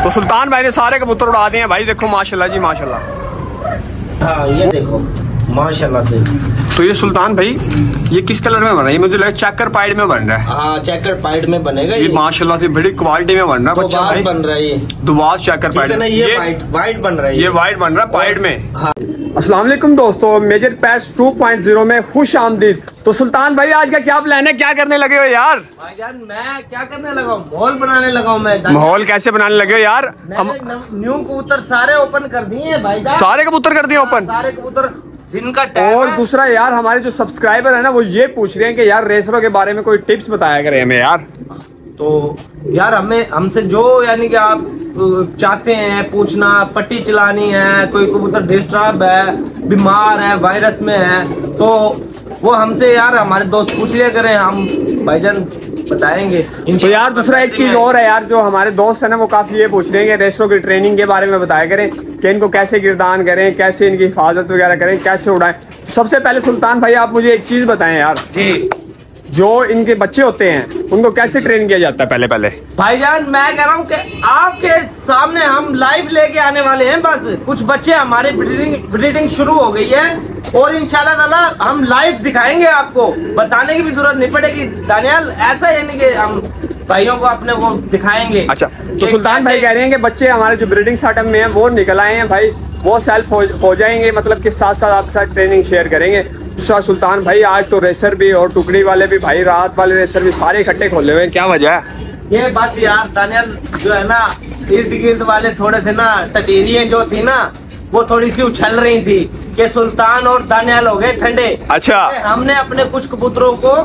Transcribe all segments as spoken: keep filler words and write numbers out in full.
तो सुल्तान भाई ने सारे कबूतर उड़ा दिए हैं भाई, देखो माशाल्लाह जी माशाल्लाह। हाँ ये देखो माशाल्लाह से। तो ये सुल्तान भाई ये किस कलर में बन रहा है? ये मुझे लगा चेकर पाइड में बन रहा है। हाँ चेकर पाइड में बनेगा ये, ये माशाल्लाह से बड़ी क्वालिटी में बन रहा है बच्चा भाई। बन रहा है ये दुबास चेकर पाइड में, ये वाइट वाइट बन रहा है, ये वाइट बन रहा है पाइड में। हाँ। अस्सलाम वालेकुम दोस्तों, major pets two point zero में खुश आमदीद। तो सुल्तान भाई आज का क्या प्लान है, क्या करने लगे हो यार? भाईजान मैं क्या करने लगा हूँ, माहौल बनाने लगा हूँ मैं। माहौल कैसे बनाने लगे हो यार? हम न्यू कबूतर सारे ओपन कर दिए हैं भाईजान। सारे कबूतर कर दिए ओपन? सारे कबूतर दिन का टाइम। और दूसरा यार हमारे जो सब्सक्राइबर है ना वो ये पूछ रहे हैं कि यार रेसरों के बारे में कोई टिप्स बताया करें हमें यार। तो यार हमें हमसे जो यानी कि आप चाहते हैं पूछना, पट्टी चलानी है, कोई कबूतर डिस्टर्ब है, बीमार है, वायरस में है, तो वो हमसे यार हमारे दोस्त पूछ लिया करें, हम भाईजान बताएंगे। तो यार दूसरा एक चीज और है यार, जो हमारे दोस्त है ना वो काफी ये पूछ रहे हैं कि रेसरों की ट्रेनिंग के बारे में बताया करें कि इनको कैसे गिरदान करें, कैसे इनकी हिफाजत वगैरह करें, कैसे उड़ाएं। सबसे पहले सुल्तान भाई आप मुझे एक चीज बताएं यार जी, जो इनके बच्चे होते हैं उनको कैसे ट्रेन किया जाता है? पहले पहले भाईजान मैं कह रहा हूँ कि आपके सामने हम लाइव लेके आने वाले हैं। बस कुछ बच्चे हमारे ब्रीडिंग ब्रीडिंग शुरू हो गई है और इंशाल्लाह ताला हम लाइव दिखाएंगे, आपको बताने की भी जरूरत नहीं पड़ेगी दानियाल। ऐसा यानी कि हम भाइयों को अपने को दिखाएंगे। अच्छा तो सुल्तान भाई कह रहे हैं कि बच्चे हमारे जो ब्रीडिंग सेटअप में है वो निकल आए हैं भाई, वो सेल्फ हो, हो जाएंगे, मतलब कि साथ साथ आपके साथ ट्रेनिंग शेयर करेंगे। दूसरा सुल्तान भाई आज तो रेसर भी और टुकड़ी वाले भी भाई, रात वाले रेसर भी सारे इकट्ठे खोले हुए हैं, क्या वजह है? ये बस यार दानियाल जो है ना इर्द गिर्द वाले थोड़े थे ना, टटेरियां जो थी ना वो थोड़ी सी उछल रही थी कि सुल्तान और दानियाल हो गए ठंडे। अच्छा हमने अपने कुछ कबूतरों को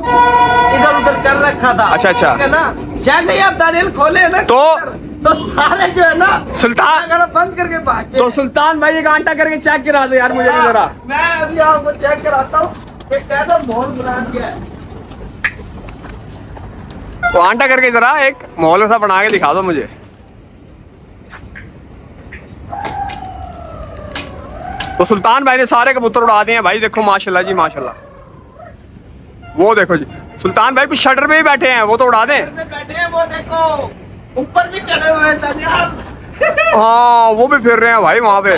इधर उधर कर रखा था। अच्छा अच्छा ठीक है ना, जैसे ही आप दानियाल खोले ना तो तो सारे जो है ना सुल्तान बंद करके भाग। तो सुल्तान भाई एक आंटा करके चेक करा दो यार मुझे भी जरा। मैं अभी आपको चेक कराता हूँ कि कैसा माहौल बना दिया है। तो आंटा करके जरा एक माहौल सा बना के दिखा दो मुझे। तो सुल्तान भाई ने सारे कबूतर उड़ा दिए हैं भाई, देखो माशाल्लाह जी माशाल्लाह। वो देखो जी सुल्तान भाई कुछ शटर पे ही बैठे हैं, वो तो उड़ा दें। बैठे हैं वो देखो, ऊपर भी चढ़े हुए हैं दानियाल। हाँ वो भी फिर रहे हैं भाई वहाँ पे।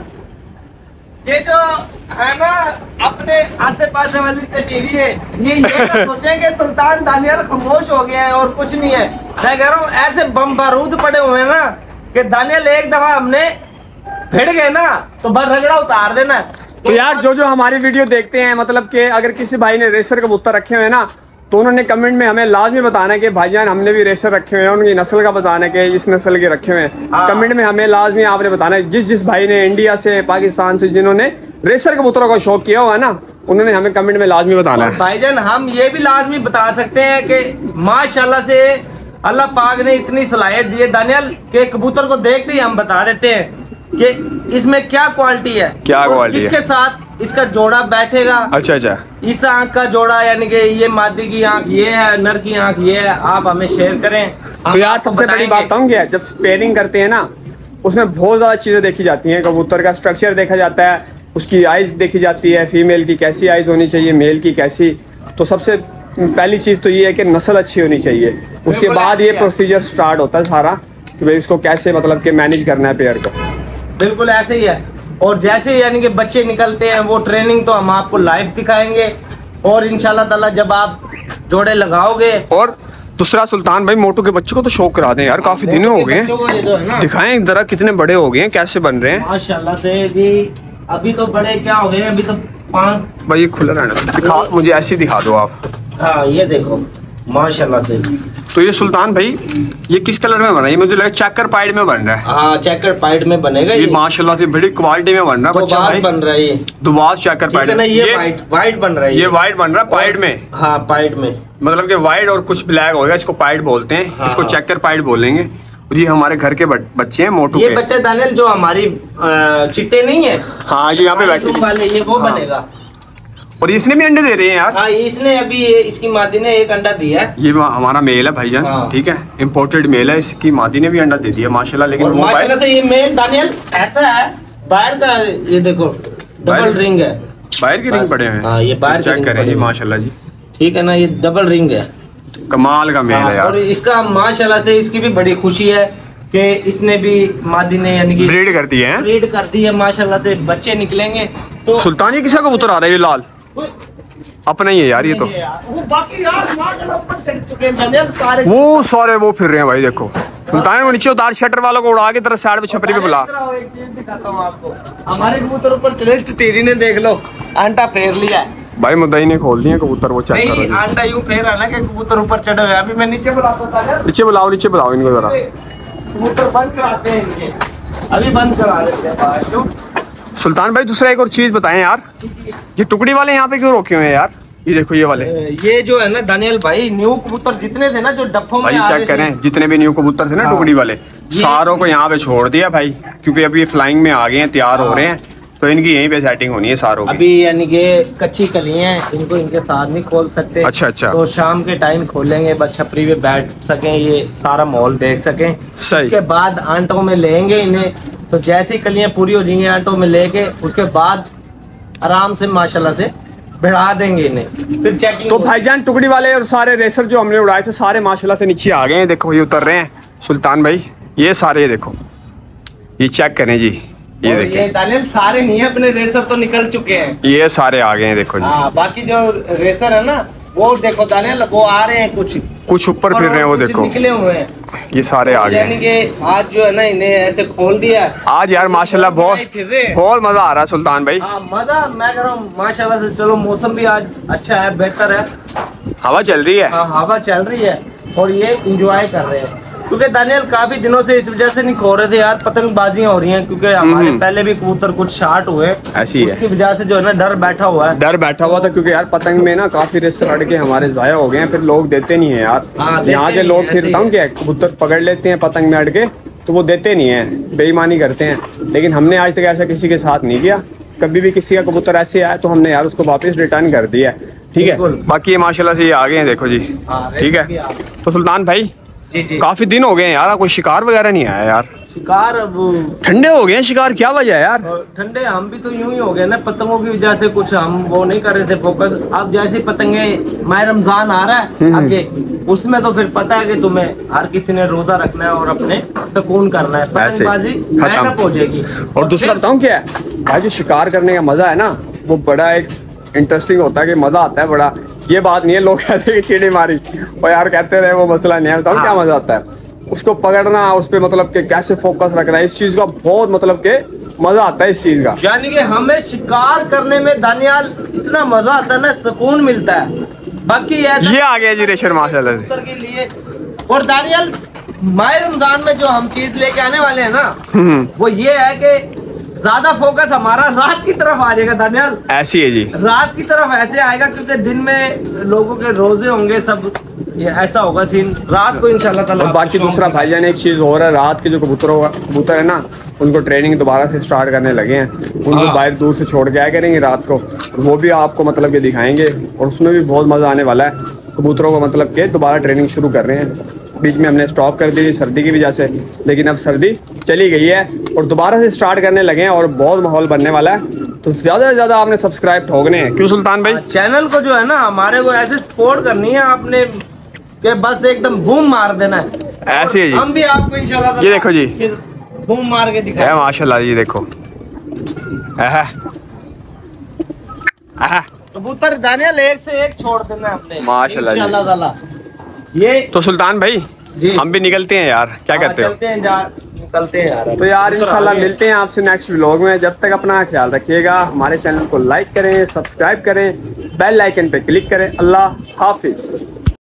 ये जो है ना अपने आसे पास वाली टटीरी है, ये ये ना सोचेंगे सुल्तान दानियाल खामोश हो गया है और कुछ नहीं है। मैं कह रहा हूँ ऐसे बम बारूद पड़े हुए हैं ना कि दानियाल एक दफा हमने भिड़ गए ना तो बस रगड़ा उतार देना। तो यार जो जो हमारी वीडियो देखते हैं, मतलब कि अगर किसी भाई ने रेसर कबूतर रखे हुए हैं ना तो उन्होंने कमेंट में हमें लाजमी बताना है कि भाईजान हमने भी रेसर रखे हुए हैं, उनकी नस्ल का बताना है कि इस नस्ल के रखे हुए हैं। कमेंट में हमें लाजमी आपने बताना है, जिस जिस भाई ने इंडिया से पाकिस्तान से जिन्होंने रेसर कबूतरों का शौक किया हुआ है ना उन्होंने हमें कमेंट में लाजमी बताना है। भाईजान हम ये भी लाजमी बता सकते हैं कि माशाल्लाह से अल्लाह पाक ने इतनी सलाहियत दी है दानियाल के कबूतर को देखते ही हम बता देते हैं कि इसमें क्या क्वालिटी है, क्या क्वालिटी है, इसके साथ इसका जोड़ा बैठेगा। अच्छा अच्छा इस आंख का जोड़ा यानी कि ये मादी की आंख ये है, नर की आंख ये है, आप हमें शेयर करें। तो यार सबसे बड़ी बात बताऊं क्या, जब पेयरिंग करते हैं ना उसमें बहुत ज्यादा चीजें देखी जाती हैं। कबूतर का स्ट्रक्चर देखा जाता है, उसकी आइज देखी जाती है, फीमेल की कैसी आइज होनी चाहिए, मेल की कैसी। तो सबसे पहली चीज तो ये है कि नस्ल अच्छी होनी चाहिए, उसके बाद ये प्रोसीजर स्टार्ट होता है सारा कि भाई इसको कैसे मतलब कि मैनेज करना है पेयर को। बिल्कुल ऐसे ही है। और जैसे यानी कि बच्चे निकलते हैं वो ट्रेनिंग तो हम आपको लाइव दिखाएंगे और इंशाल्लाह ताला जब आप जोड़े लगाओगे। और दूसरा सुल्तान भाई मोटू के बच्चों को तो शौक करा दें यार, काफी दिन हो गए हैं, दिखाएं जरा कितने बड़े हो गए हैं, कैसे बन रहे हैं माशाल्लाह से जी। अभी तो बड़े क्या हो गए, अभी तो पाँच भाई खुला रहना दिखा मुझे, ऐसे दिखा दो आप। हाँ ये देखो माशाल्लाह से। तो ये सुल्तान भाई ये किस कलर में बन रहा है? ये मुझे लगा चेकर पाइड में बन रहा है। हाँ चेकर पाइड में बनेगा ये, ये माशाल्लाह से बड़ी क्वालिटी में बन रहा है बच्चा भाई, बन रहा है ये दुबास चेकर पाइड में। ये वाइट वाइट बन रहा है, ये वाइट बन रहा है पाइड में। हाँ पाइड में मतलब कि वाइट और कुछ ब्लैक होगा, इसको पाइड बोलते हैं। हाँ, इसको चेकर पाइड बोलेंगे। जी हमारे घर के बच्चे हैं मोटू ये के। बच्चा दानियाल जो हमारी चिट्टे नहीं है, हाँ जी यहाँ पे बैठे वाले ये वो हाँ। बनेगा। और इसने भी अंडे दे रहे हैं यार। हाँ इसने अभी इसकी मादी ने एक अंडा दिया है। ये हमारा मेल है भाईजान। हाँ। ठीक है इम्पोर्टेड मेल है, इसकी मादी ने भी अंडा दे दिया माशाल्लाह। लेकिन वो माशाल्लाह से ये मेल दानियाल ऐसा है, बाहर का ये देखो डबल रिंग है, बाहर की रिंग पड़े हुए हैं। हाँ ये बाहर चेक करें जी माशाल्लाह जी, ठीक है ना, ये डबल रिंग है, कमाल का मेल है यार। और इसका माशाल्लाह से इसकी भी बड़ी खुशी है कि इसने भी मादी ने यानी कि ब्रीड कर दी है, ब्रीड कर दी है माशाल्लाह से, बच्चे निकलेंगे। तो सुल्तान ये किसका कबूतर आ रहा है? ये लाल अपना ही है यार ये तो। वो बाकी यार माशाल्लाह ऊपर चढ़ चुके हैं दानियल सारे, वो सारे वो फिर रहे हैं भाई। देखो सुल्तान को नीचे उतार, शटर वालों को उड़ा के तरह साइड पे छपरी पे बुला। एक चीज दिखाता हूँ आपको, हमारे कबूतर ऊपर चढ़े, टेरी ने देख लो आंटा फेर लिया है भाई। मुद्दाई ने खोल दिया कबूतर, वो चेक करो। आंटा यूं फेरा ना कि कबूतर ऊपर चढ़े हुए। अभी मैं नीचे बुलाता हूं, नीचे बुलाओ, नीचे बुलाओ इनको जरा। कबूतर बंद कराते हैं इनके, अभी बंद करा देते हैं। सुल्तान भाई दूसरा एक और चीज बताएं यार, ये टुकड़ी वाले यहाँ पे क्यों रोके हुए हैं यार? ये देखो ये वाले, ये जो है ना दानियल भाई, न्यू कबूतर जितने थे ना जो डब्बों में भाई चेक करें, जितने भी न्यू कबूतर थे ना टुकड़ी वाले, सारों को यहाँ पे छोड़ दिया भाई, क्योंकि अभी ये फ्लाइंग में आ गए हैं, तैयार हो रहे हैं, तो इनकी यहीं पे सेटिंग होनी है सारों की। अभी यानी कि कच्ची कलियां हैं, इनको इनके साथ नहीं खोल सकते। अच्छा अच्छा, तो शाम के टाइम खोलेंगे, बस छपरी पे बैठ सकें, ये सारा माहौल देख सकें। सही। उसके बाद आंटों में लेंगे इन्हें, तो जैसी कलियां पूरी हो जाएंगी आंटों में लेके, उसके बाद आराम से माशाल्लाह से बढ़ा देंगे इन्हें, फिर चेकिंग। तो भाईजान टुकड़ी वाले और सारे रेसर जो हमने उड़ाए थे सारे माशाल्लाह से नीचे आ गए हैं। देखो ये उतर रहे हैं सुल्तान भाई, ये सारे देखो, ये चेक करें जी, ये देखिए। ये दानियल सारे नहीं है अपने, रेसर तो निकल चुके हैं, ये सारे आ गए हैं देखो जी। हाँ, बाकी जो रेसर है ना वो देखो दानियल, वो आ रहे हैं, कुछ कुछ ऊपर फिर रहे हैं, वो देखो निकले हुए हैं, ये सारे आ गए यानी कि आज जो है ना इन्हें ऐसे खोल दिया है। आज यार माशाल्लाह बहुत बहुत मजा आ रहा है सुल्तान भाई। हाँ मजा, मैं कह रहा हूँ माशाल्लाह से। चलो मौसम भी आज अच्छा है, बेहतर है, हवा चल रही है। हाँ हवा चल रही है और ये इंजॉय कर रहे हैं, क्योंकि दानियल काफी दिनों से इस वजह से नहीं खो रहे थे यार, पतंगबाजियां हो रही हैं, क्योंकि हमारे पहले भी कबूतर कुछ शार्ट हुए, ऐसी है, उसकी वजह से जो है ना डर बैठा हुआ है। डर बैठा हुआ था, क्योंकि यार पतंग में ना काफी रिस्क अड़ के हमारे जाया हो गए हैं, फिर लोग देते नहीं है यार। यहाँ के लोग फिर बताऊँ क्या, कबूतर पकड़ लेते हैं पतंग में अड़ के, तो वो देते नहीं है, बेईमानी करते हैं। लेकिन हमने आज तक ऐसा किसी के साथ नहीं किया, कभी भी किसी का कबूतर ऐसे आया तो हमने यार उसको वापस रिटर्न कर दिया, ठीक है। बाकी ये माशाल्लाह से ये आ गए हैं देखो जी, ठीक है। तो सुल्तान भाई जी जी, काफी दिन हो गए हैं यार, कोई शिकार वगैरह नहीं आया यार। शिकार अब ठंडे हो गए हैं, शिकार क्या वजह है यार? ठंडे हम भी तो यूं ही हो गए ना, पतंगों की वजह से कुछ हम वो नहीं कर रहे थे फोकस। अब जैसे पतंगे माह रमजान आ रहा है आगे, उसमें तो फिर पता है कि तुम्हें हर किसी ने रोजा रखना है और अपने सुकून करना है, पतंगबाजी खत्म हो जाएगी। और दूसरा बताऊं क्या है भाई, जो शिकार करने का मजा है ना, वो बड़ा एक इंटरेस्टिंग होता है, कि मजा आता है बड़ा। ये बात नहीं है लोग कहते हैं कि चिड़ी मारी और यार कहते रहे, वो मसला नहीं है। बताओ हाँ। क्या मजा आता है उसको पकड़ना, उस पे मतलब कि कैसे फोकस रखना है, इस चीज का बहुत मतलब के मजा आता है इस चीज का। यानी कि हमें शिकार करने में दानियाल इतना मजा आता है ना, सुकून मिलता है। बाकी ये आ गया जी रेशर माशाल्लाह के लिए। और दानियाल माह रमजान में जो हम चीज लेके आने वाले हैं ना, वो ये है कि ज्यादा फोकस हमारा रात की तरफ आ जाएगा दानियाल। ऐसी है जी, रात की तरफ ऐसे आएगा, क्योंकि दिन में लोगों के रोजे होंगे सब, ये ऐसा होगा सीन, रात को इंशाल्लाह ताला। और बाकी दूसरा भाईजान एक चीज हो रहा है, रात के जो कबूतर कबूतर है ना, उनको ट्रेनिंग दोबारा से स्टार्ट करने लगे हैं, उनको बाहर दूर से छोड़ के आया करेंगे रात को, वो भी आपको मतलब कि दिखाएंगे, और उसमें भी बहुत मजा आने वाला है। कबूतरों को मतलब के दोबारा ट्रेनिंग शुरू कर रहे हैं, बीच में हमने स्टॉप कर दी थी सर्दी की वजह से, लेकिन अब सर्दी चली गई है और दोबारा से स्टार्ट करने लगे हैं, और बहुत माहौल बनने वाला है। तो ज्यादा से ज्यादा आपने सब्सक्राइब ठोकने हैं, क्यों सुल्तान भाई? चैनल को जो है ना हमारे को ऐसे सपोर्ट करनी है आपने, कि बस एकदम बूम मार देना है। ऐसे ही हम भी आपको इंशाल्लाह ये देखो जी बूम मार के दिखाएं। माशाल्लाह ये देखो कबूतर दानियाल एक से एक छोड़ देना आपने माशाल्लाह इंशाल्लाह। ये तो सुल्तान भाई जी, हम भी निकलते हैं यार, क्या कहते हो? चलते हैं जा, निकलते हैं यार। तो यार इंशाल्लाह मिलते हैं आपसे नेक्स्ट व्लॉग में। जब तक अपना ख्याल रखिएगा, हमारे चैनल को लाइक करें, सब्सक्राइब करें, बेल आइकन पे क्लिक करें। अल्लाह हाफिज।